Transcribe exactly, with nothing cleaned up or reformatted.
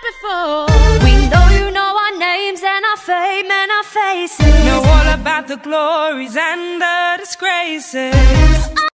before. We know you know our names and our fame and our faces. Know all about the glories and the disgraces.